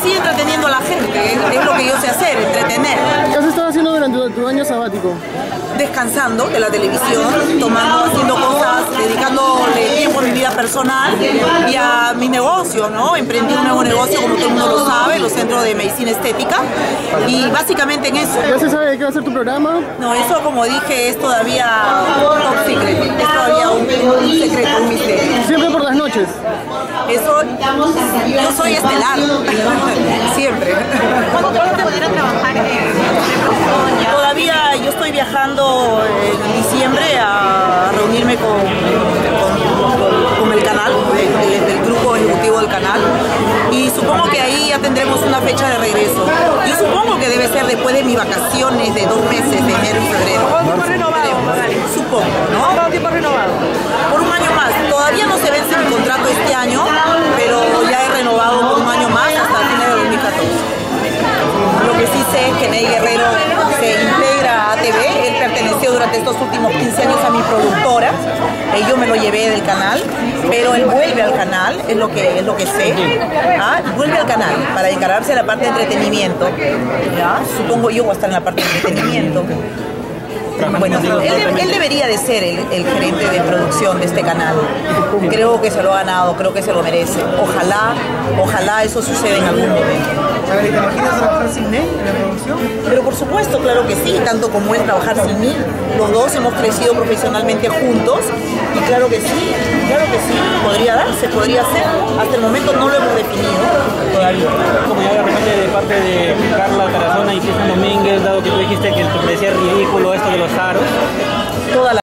así entreteniendo a la gente, es lo que yo sé hacer, entretener. ¿Qué has estado haciendo durante tu año sabático? Descansando de la televisión, haciendo cosas, dedicándole tiempo a mi vida personal y a mi negocio, ¿no? Emprendí un nuevo negocio, como todo el mundo lo sabe, los centros de medicina estética, y básicamente en eso. ¿Ya se sabe de qué va a ser tu programa? No, eso, como dije, es todavía top secret, es todavía un secreto, un misterio. ¿Siempre por las noches? Eso, yo soy estelar, siempre. ¿Cuándo te pudieron trabajar en producción? Todavía yo estoy viajando en diciembre a reunirme con el canal, del grupo ejecutivo del canal, y supongo que ahí ya tendremos una fecha de regreso. Yo supongo que debe ser después de mis vacaciones de 2 meses, de enero y febrero. ¿Cuánto tiempo renovado? Supongo, ¿no? ¿Cuánto tiempo renovado? Por un año más. Todavía no se vence mi contrato este año, pero ya he renovado por un año más hasta el final de 2014. Lo que sí sé es que Ney Guerrero se integra a ATV. Él perteneció durante estos últimos 15 años a mi productora. Yo me lo llevé del canal, pero él vuelve al canal, es lo que sé. Vuelve al canal para encargarse de la parte de entretenimiento. ¿Ya? Supongo yo voy a estar en la parte de entretenimiento. Bueno, él debería de ser el gerente de producción de este canal. Creo que se lo ha ganado, creo que se lo merece. Ojalá eso suceda en algún momento. ¿Te imaginas trabajar sin Ney en la producción? Pero por supuesto, claro que sí, tanto como él trabajar sin mí. Los dos hemos crecido profesionalmente juntos y claro que sí, podría darse, podría ser. Hasta el momento no lo hemos definido todavía. Como ya de repente de parte de Carla Tarazona y Cristian Domínguez, dado que tú dijiste que te parecía ridículo esto de los aros. Toda la